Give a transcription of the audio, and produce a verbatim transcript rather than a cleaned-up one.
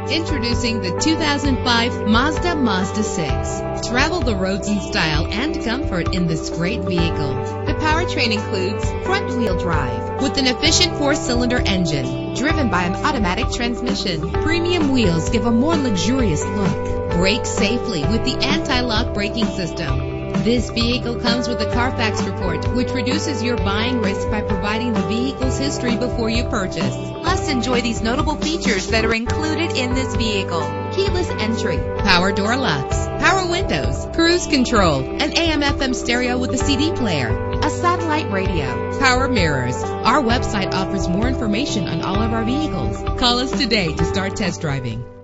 Introducing the two thousand five Mazda Mazda six. Travel the roads in style and comfort in this great vehicle. The powertrain includes front-wheel drive with an efficient four-cylinder engine driven by an automatic transmission. Premium wheels give a more luxurious look. Brake safely with the anti-lock braking system. This vehicle comes with a Carfax report, which reduces your buying risk by providing the vehicle's history before you purchase. Plus, enjoy these notable features that are included in this vehicle: keyless entry, power door locks, power windows, cruise control, an A M F M stereo with a C D player, a satellite radio, power mirrors. Our website offers more information on all of our vehicles. Call us today to start test driving.